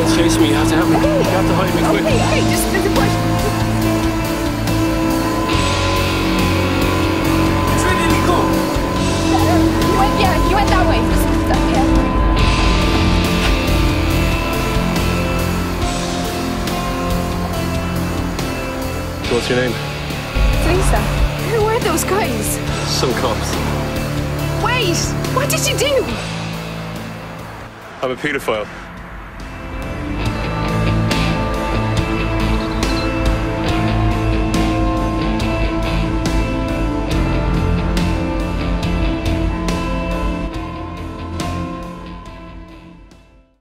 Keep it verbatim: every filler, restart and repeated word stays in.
gonna chase me. You have to help me. You have to hide me quick. Okay, okay, just there's a bush. It's ready to go. You went, yeah, you went that way. Yeah. So what's your name? Lisa. Who were those guys? Some cops. Wait, what did you do? I'm a paedophile.